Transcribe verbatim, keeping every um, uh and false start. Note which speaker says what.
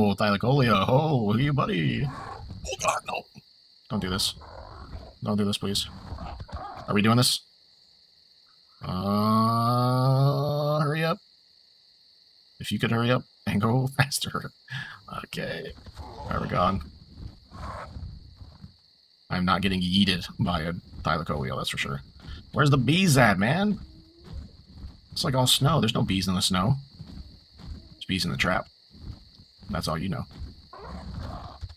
Speaker 1: Oh, Thylacoleos. Oh, hey, buddy. Oh, God, no. Don't do this. Don't do this, please. Are we doing this? Uh, hurry up. If you could hurry up and go faster. Okay. Alright, we're gone. I'm not getting yeeted by a Thylacoleos, that's for sure. Where's the bees at, man? It's like all snow. There's no bees in the snow. There's bees in the trap. That's all you know.